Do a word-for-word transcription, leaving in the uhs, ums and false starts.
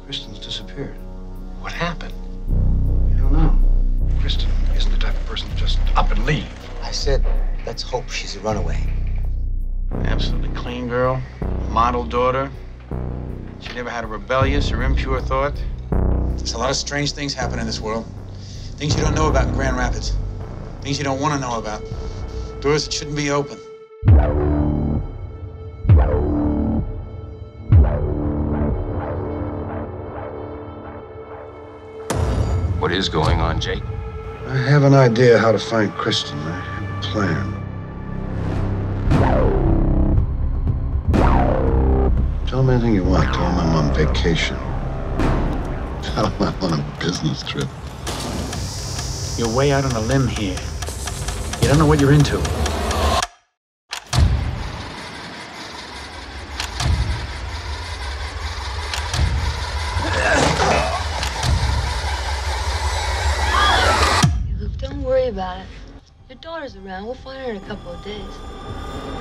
Kristen's disappeared. What happened? I don't know. Kristen isn't the type of person to just up and leave. I said, let's hope she's a runaway. Absolutely clean girl, model daughter. She never had a rebellious or impure thought. There's a lot of strange things happen in this world. Things you don't know about in Grand Rapids. Things you don't want to know about. Doors that shouldn't be open. What is going on, Jake? I have an idea how to find Kristen. I have a plan. Tell him anything you want. Tell him I'm on vacation. Tell him I'm on a business trip. You're way out on a limb here. You don't know what you're into. Hey, Luke, don't worry about it. Your daughter's around. We'll find her in a couple of days.